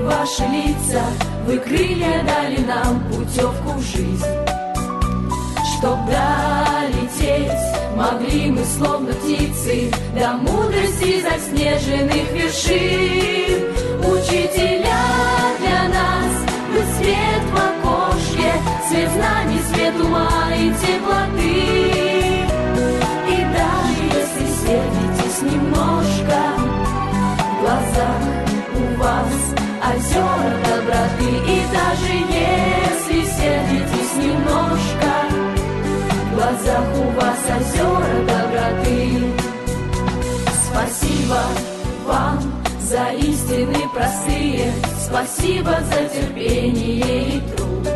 ваши лица, вы крылья дали нам, путевку в жизнь. Чтоб долететь, могли мы, словно птицы, до мудрости заснеженных вершин. Учителя для нас, вы свет в окошке, свет знаний, свет ума и теплоты. И даже если сердитесь немножко, в глазах у вас озера доброты. И даже если сердитесь немножко, в глазах у вас озера доброты. Спасибо вам за истины простые, спасибо за терпение и труд.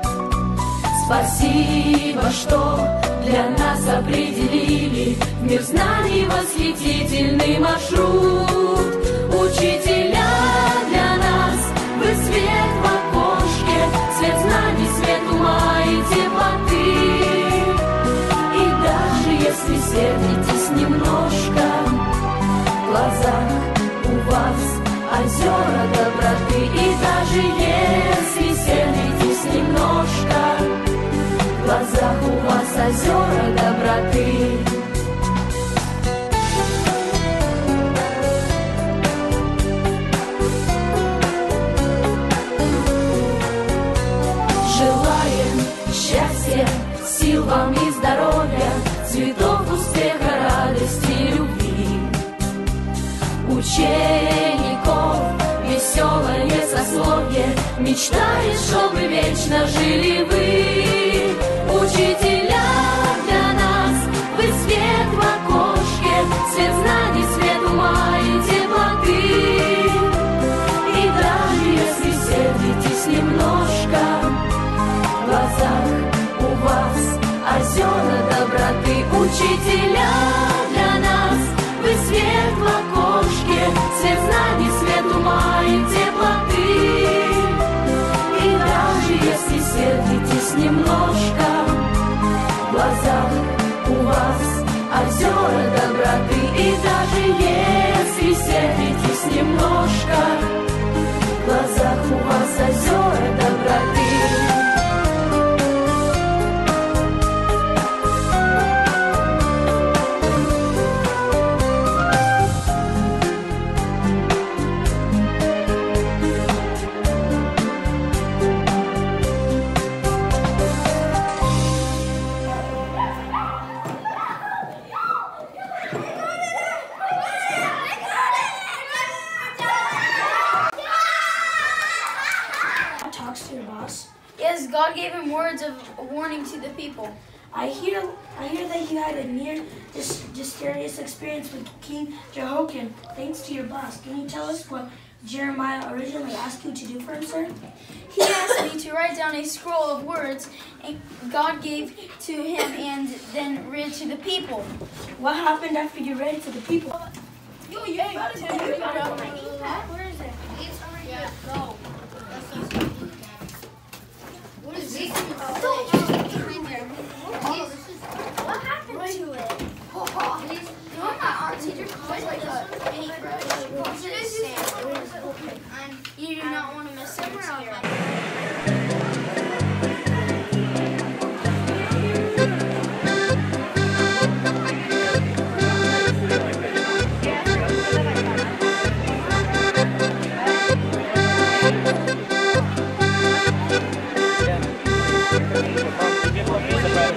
Спасибо, что для нас определили в мир знаний восхитительный маршрут. Учителя для нас, вы свет в окошке, свет знаний, свет ума и теплоты. И даже если сердитесь немножко, в глазах у вас озера доброты. И даже если сердитесь немножко, в глазах у вас озера доброты. Желаем счастья, сил вам и здоровья, цветов успеха, радости и любви. Учеников веселое сословие мечтает, чтобы вечно жили вы. Учителя для нас, вы свет в окошке, свет знаний, свет ума и теплоты. И даже если сердитесь немножко, в глазах у вас озера доброты. Учителя для нас, вы свет в окошке, свет знаний, свет ума и теплоты. И даже если сердитесь немножко, в глазах у вас озера доброты. И даже если сердитесь немножко, в глазах у вас озера доброты. Yes, God gave him words of warning to the people. I hear that you had a near mysterious experience with King Jehoiakim. Thanks to your boss. Can you tell us what Jeremiah originally asked you to do for him, sir? He asked me to write down a scroll of words God gave to him and then read to the people. What happened after you read it to the people? Yo, you got it. Where is it? It's over here. Go. What is this? What happened to it? You know my art teacher calls like a paintbrush. You do not want to miss it. Give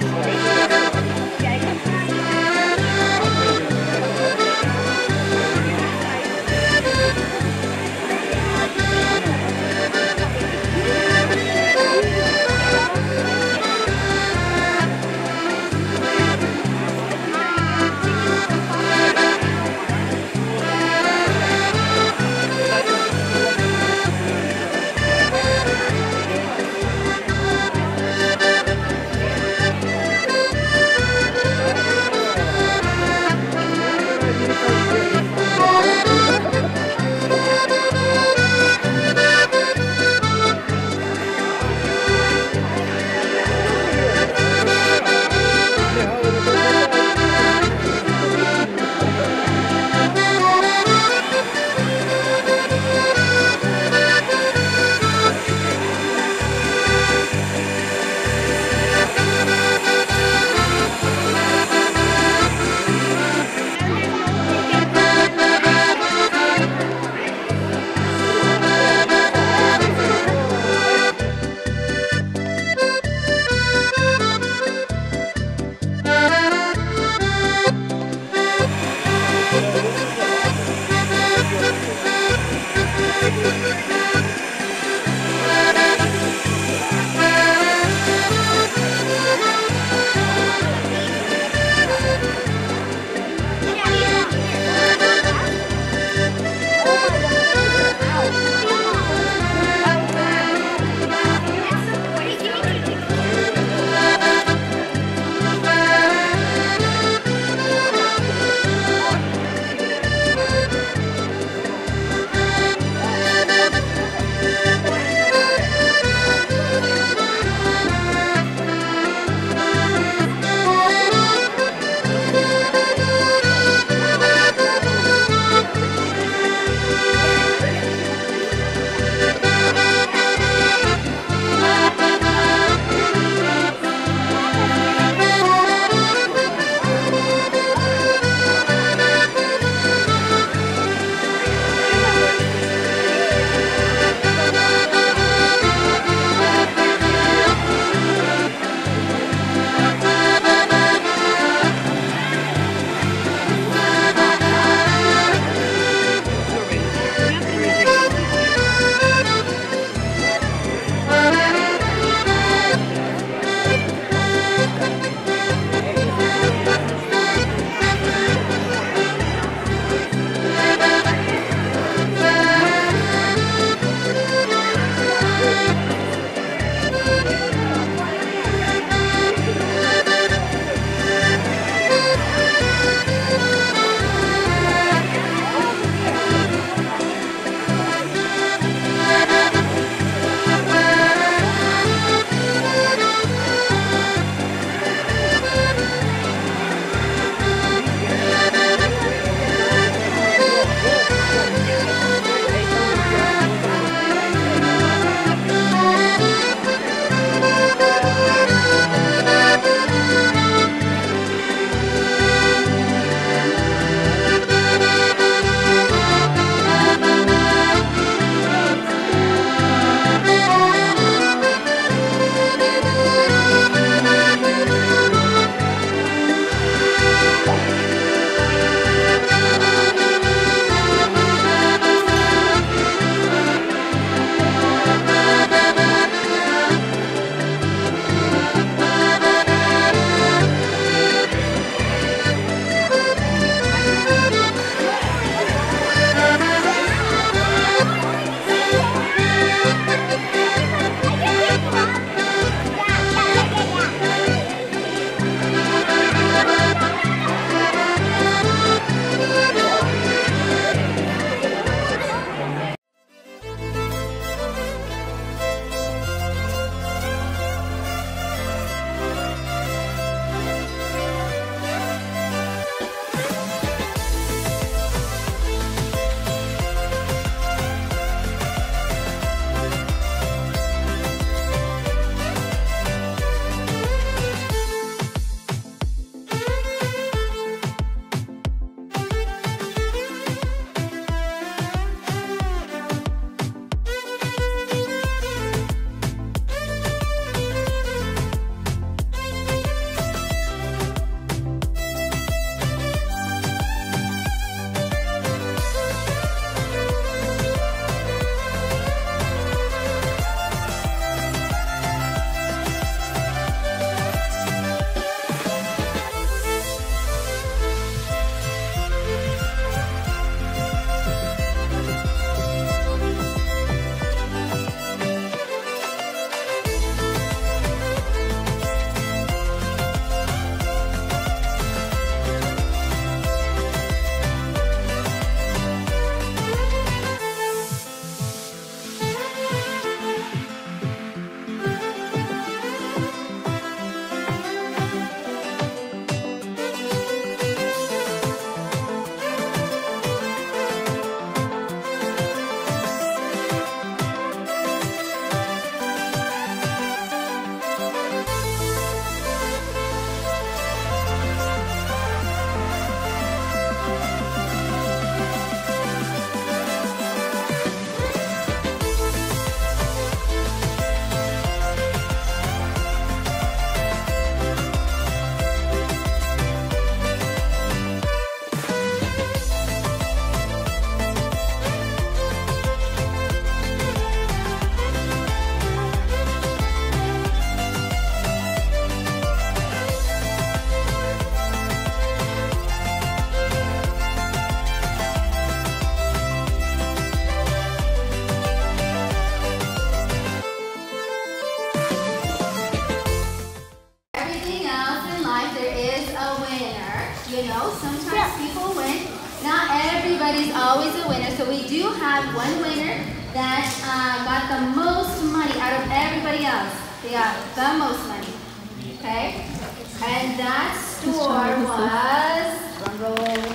there is a winner. You know, sometimes people win. Not everybody's always a winner. So we do have one winner that got the most money out of everybody else. They got the most money. Okay? And that store was, drum roll,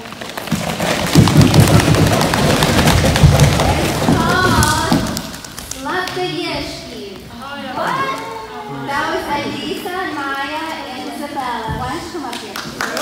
it's called Sladkoyeshki. What? That was Elisa, Maya, and Isabella. Why don't you come up here?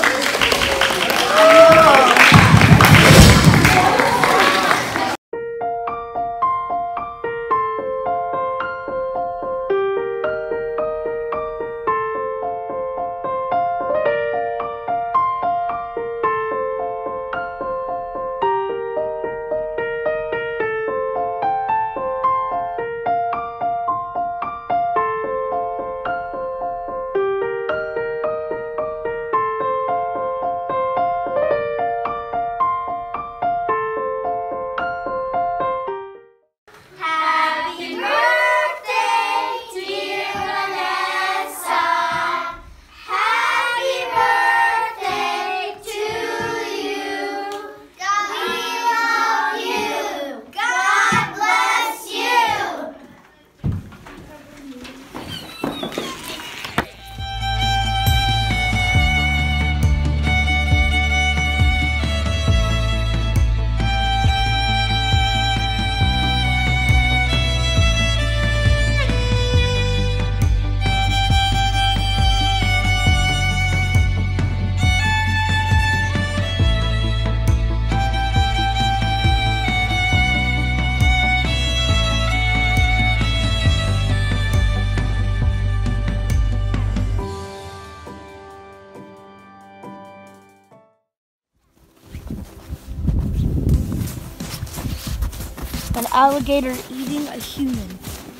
An alligator eating a human.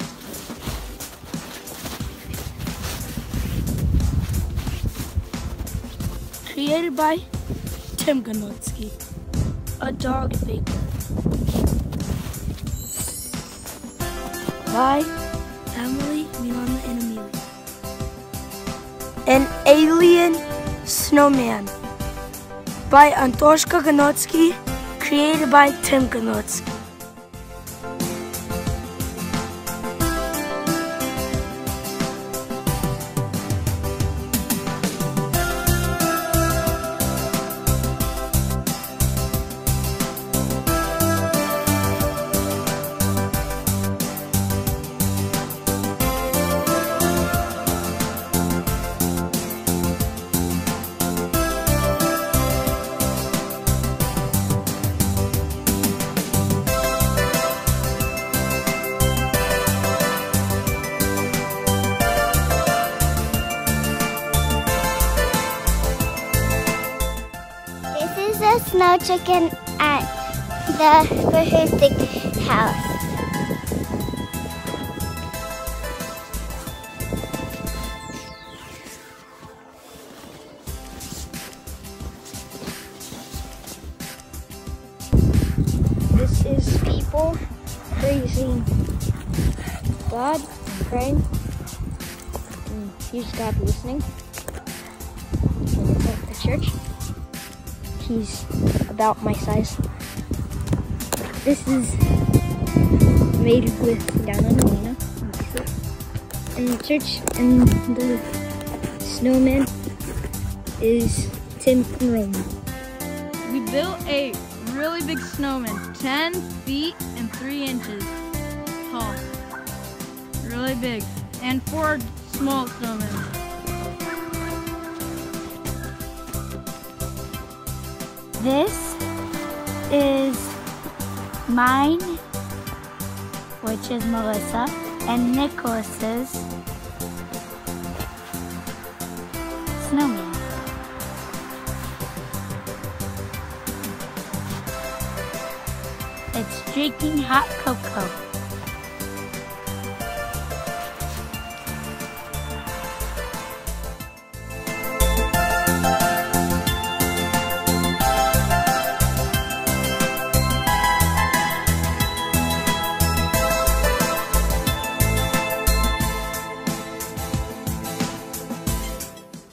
Created by Tim Ganotsky, a dog baker. By Emily, Milana, and Amelia. An alien snowman by Antoshka Ganotsky, created by Tim Ganotsky. Snow chicken at the Grahustic house. This is people praising God, praying. And here's God listening. At the church. He's about my size. This is made with down on Alina. And the church and the snowman is Tim from Rome. We built a really big snowman, 10 feet and 3 inches tall. Really big. And 4 small snowmen. This is mine, which is Melissa, and Nicholas's snowman. It's drinking hot cocoa.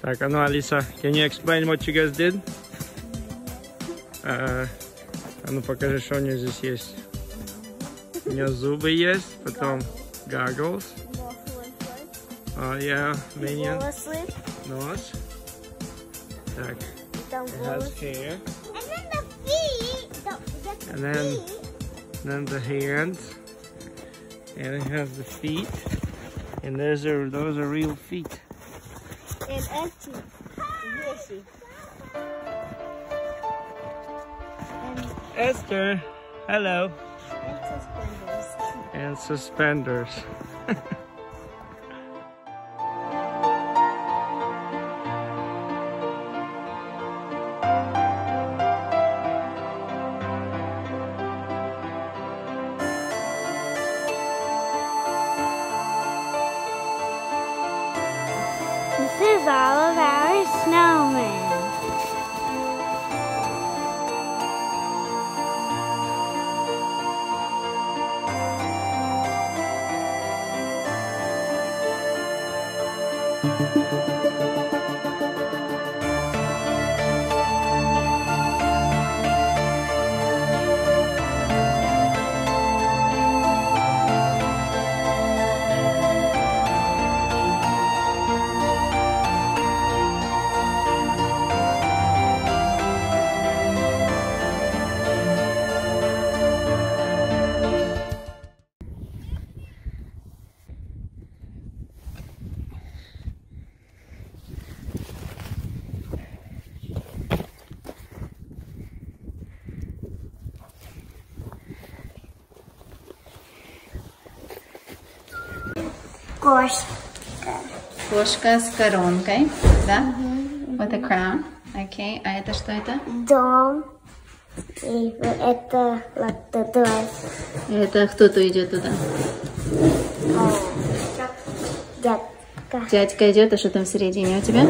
Так, а ну, Алиса, can you explain what you guys did? А ну, покажи, что у нее здесь есть. У нее зубы есть, потом goggles. Oh, yeah, minion. Нос. Так, it has hair. And then the hands. And it has the feet. And those are real feet. And empty. Esther, hello. And suspenders. This is all of our snowmen. Кошка с коронкой, да? With a crown. Окей. А это что это? Дом. И это лактодой. Это кто-то идет туда? Дядька. Дядька идет, а что там в середине у тебя?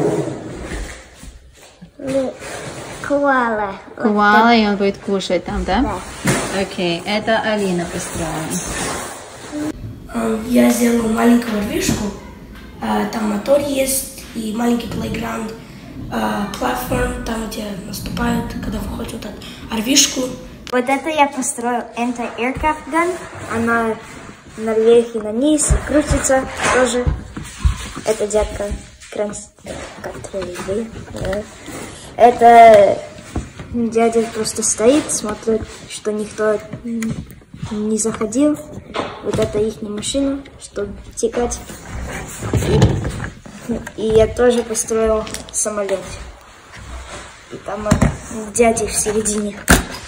Коала. Коала, и он будет кушать там, да? Да. Окей. Это Алина построила. Я сделала маленькую рвишку. Там мотор есть и маленький плейграунд, платформ, там где наступают, когда выходят от рвишку. Вот это я построил anti-aircraft gun. Она наверх и на низ, и крутится тоже. Это дядька, который вы. Это дядя просто стоит, смотрит, что никто не заходил. Вот это их машина, чтобы текать. И я тоже построил самолет. И там дядя в середине.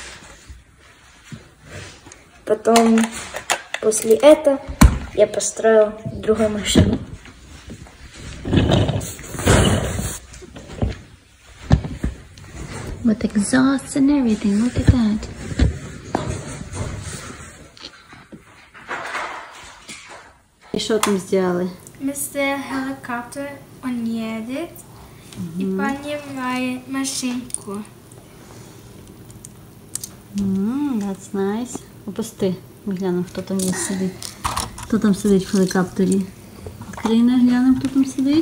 Потом, после этого, я построил другую машину. With exhausts and everything, look at that. И что там сделали? Мистер Helicopter, он едет и поднимает машинку. That's nice. Опусти. Ми глянемо, хто там є сидить. Хто там сидить в хелікоптері? Відкрий, глянемо, хто там сидить.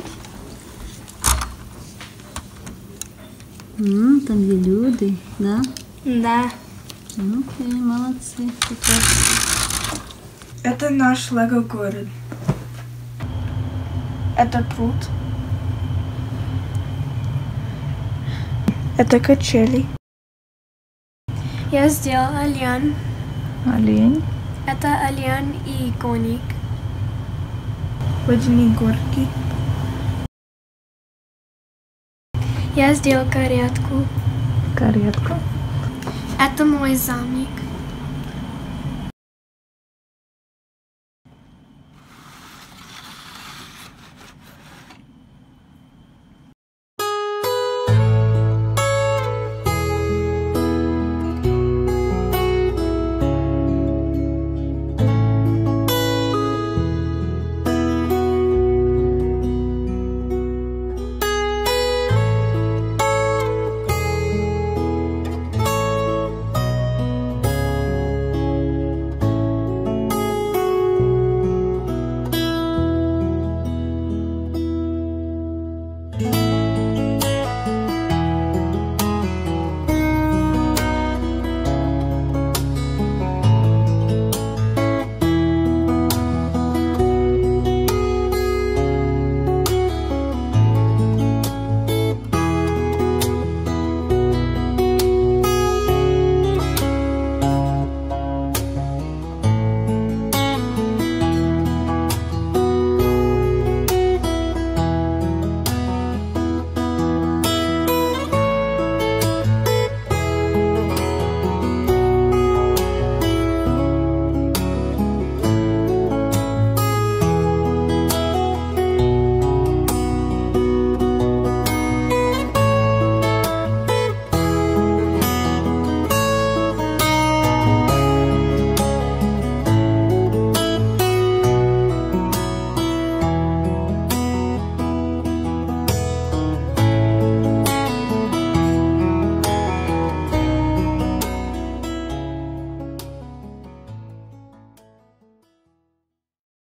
Там є люди, да? Да. Окей, молодці. Это наш Лего-город. Это пруд. Это качели. Я сделал олень. Олень. Это олень и коник. Водяные горки. Я сделал каретку. Каретку. Это мой замок.